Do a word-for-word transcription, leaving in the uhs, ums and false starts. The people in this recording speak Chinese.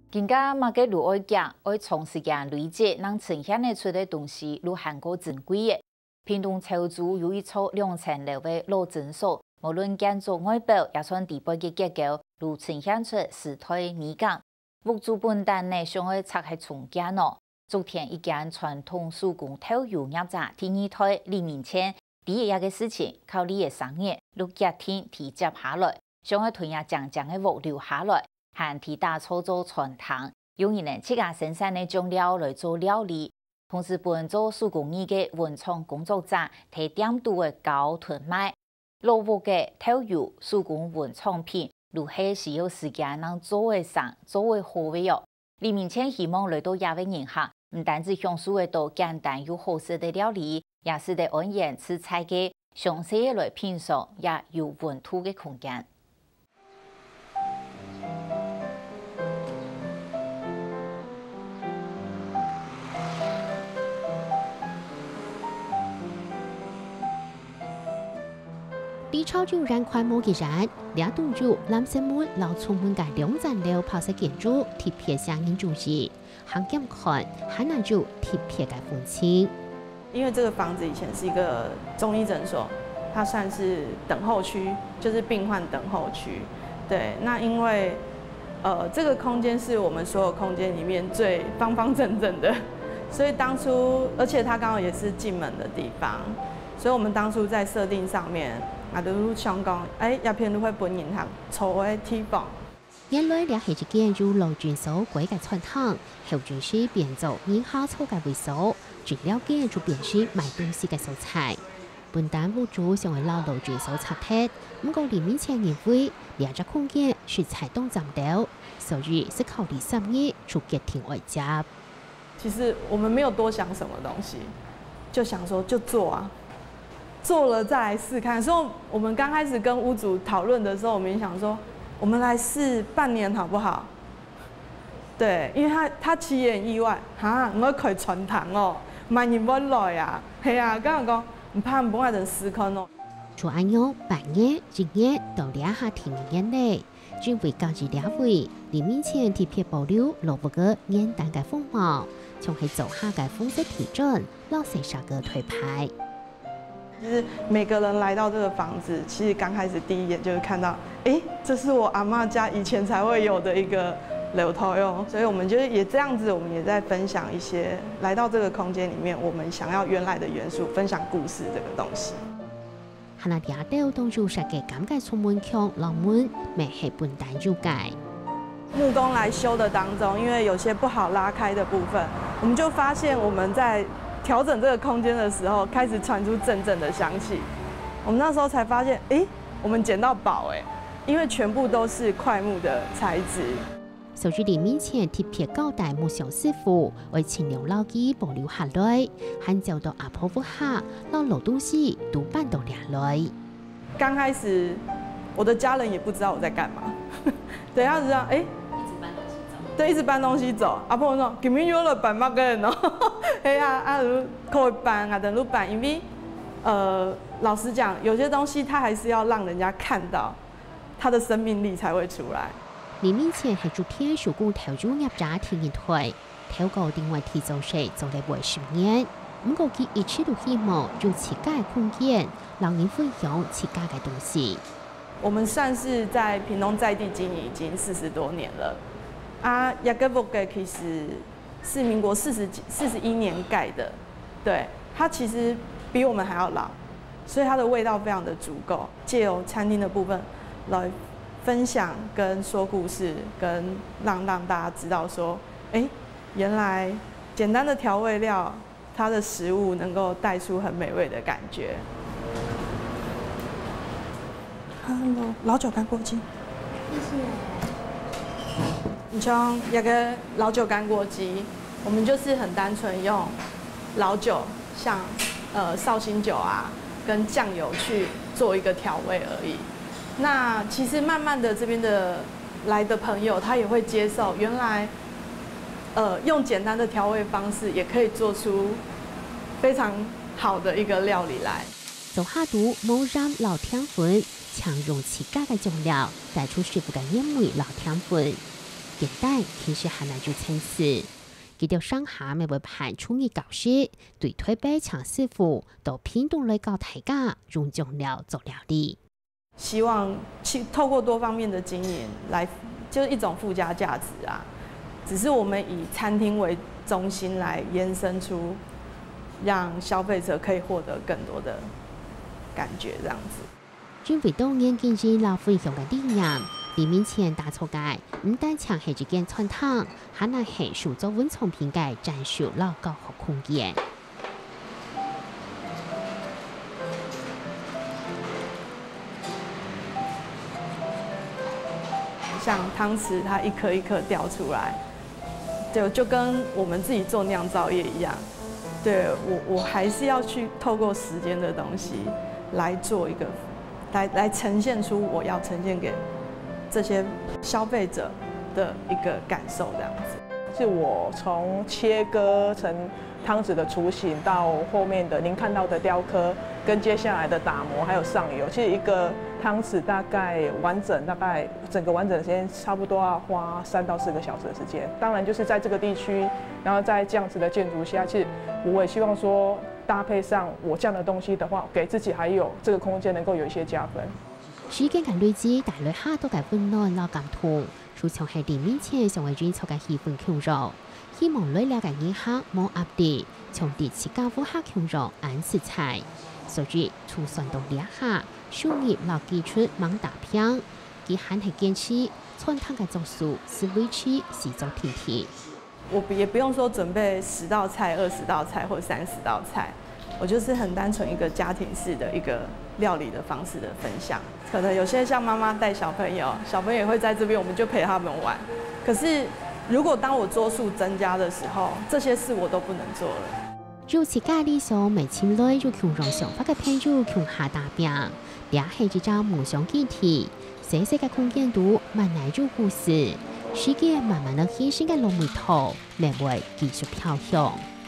更加嘛个如爱讲，爱长时间累积，能呈现得出的东西，如韩国珍贵的。屏东潮州有一处两层楼的老诊所，无论建筑外表，也算地板的结构，如呈现出时代美感。屋主本单呢，想要拆开重建咯。昨天一间传统手工陶窑业者第二胎李明谦，第一日的事情，靠你的生意，六日天提接下来，想要吞下将将的屋留下来。和提打操作传统，用人呢自家生产的酱料来做料理，同时本做手工艺的文创工作者提点度的高囤卖，老屋的陶窑手工文创品，如係需要时间能做的上，做的好的哟。李明谦希望来到亚位银行，唔单止享受得到简单又好食的料理，也是得按言吃菜嘅详细来品尝，也有温度的空间。 李超就燃快幕嘅人，两栋住南山门老出门嘅两层樓泡石建築貼片聲音重視，行檢看海南住貼片嘅風情。 因为这个房子以前是一个中医诊所，它算是等候区，就是病患等候区。对，那因为呃这个空间是我们所有空间里面最方方正正的，所以当初而且它刚好也是进门的地方，所以我们当初在设定上面。啊，都想讲，哎，一片都会本银行坐喺地方。 原來兩係一件由老轉手改嘅傳統，後轉是變做銀行錯嘅為首，轉了解就變是賣東西嘅素材。本單屋主想為老老轉手拆鐵，唔過裡面前認為兩隻空間是才動暫到，所以是考慮三月出決定外接。 其實我們沒有多想什麼東西，就想說就做啊。做了再来试看，所以我们刚开始跟屋主讨论的时候，我们也想说，我们来试半年好不好？对，因为他他其实也很意外，哈，我可以传堂哦，万年不来啊，系啊，刚刚讲唔怕唔怕人失控哦。 做安樣半夜、一夜到兩下停眼淚，轉為教治兩位，裡面前貼片保留老屋個簡單嘅風貌，從係走下嘅風色提振，老細沙個推牌。 就是每个人来到这个房子，其实刚开始第一眼就是看到，哎、欸，这是我阿嬷家以前才会有的一个楼头哟。所以我们就是也这样子，我们也在分享一些来到这个空间里面，我们想要原来的元素，分享故事这个东西。 哈那嗲掉當做實嘅感覺充滿強浪漫，未係本單要解。 木工来修的当中，因为有些不好拉开的部分，我们就发现我们在调整这个空间的时候，开始传出阵阵的香气。我们那时候才发现，哎，我们捡到宝哎，因为全部都是檜木的材质。 手機裡面前貼片高大木匠師傅為清涼老機保留下來，還找到阿婆屋下讓老東西都搬到兩來。 剛開始我的家人也不知道我在幹嘛，對，他只知道哎。对，一直搬东西走。阿婆說：今日有了搬乜個人哦？係啊，啊，可以搬啊，等路搬，因為呃，老實講，有些東西它還是要讓人家看到，它的生命力才會出來。 裡面前係做天手工陶窯業者天然台，陶工定位提早時做嚟為十年，唔過佢一直都希望用自家嘅空間，讓人分享自家嘅東西。 我們算是在屏東在地經營已經四十多年了。啊，雅各布嘅其實是民國四十幾、四十一年蓋的，對，它其實比我們還要老，所以它的味道非常的足夠。借由餐廳的部分來分享跟說故事，跟讓讓大家知道說，哎，原來簡單的調味料，它的食物能夠帶出很美味的感覺。Hello， 老酒乾鍋雞，謝謝。你像一個老酒乾鍋雞，我們就是很單純用老酒，像呃紹興酒啊，跟醬油去做一個調味而已。那其實慢慢的這邊的來的朋友，他也會接受，原來呃用簡單的調味方式，也可以做出非常好的一個料理來。 做下肚冇染老甜粉，強用自家嘅醬料，帶出師傅嘅煙味老甜粉。 简单，其实还难就层次。佢條上下咪會排出嘅教師，對推背強師傅到拼動嚟教大家用醬料做料理。 希望去透過多方面的經營，來就是一種附加價值啊。只是我們以餐廳為中心來延伸出，讓消費者可以獲得更多的感覺，這樣子。 專為當年經濟老分享嘅理念。里面前打錯界，唔單搶係一件傳統，還能係數作文創品嘅展示老教學空間。 像湯匙，它一顆一顆掉出來，就就跟我們自己做釀造業一樣。對我，我還是要去透過時間的東西來做一個，來來呈現出我要呈現給這些消費者的一個感受，這樣子。 是我從切割成湯匙的雛形，到後面的您看到的雕刻，跟接下來的打磨，還有上油。其實一個湯匙大概完整，大概整個完整的時間差不多要花三到四個小時的時間。當然就是在這個地區，然後在這樣子的建築下，其實我也希望說搭配上我這樣的東西的話，給自己還有這個空間能夠有一些加分。 時間嘅累積帶來下多嘅溫暖老感同，除從喺地面前成為專輯嘅氣氛強弱，希望累了嘅一刻冇壓力，從第七高夫下強弱按食材，所以從算到兩下，樹葉老基出猛打片，佢還係堅持傳統嘅做數是維持是做天天。 我也不用說準備十道菜、二十道菜或三十道菜，我就是很單純一個家庭式的一個料理的方式的分享。可能有些像媽媽帶小朋友，小朋友也會在這邊，我們就陪他們玩。可是如果當我桌數增加的時候，這些事我都不能做了。 如此咖喱上未簽累就強讓想法嘅朋友強下大病，也係一張夢想議題。細細嘅空間度慢慢做故事，世界慢慢的顯現嘅濃味圖，未會繼續飄香。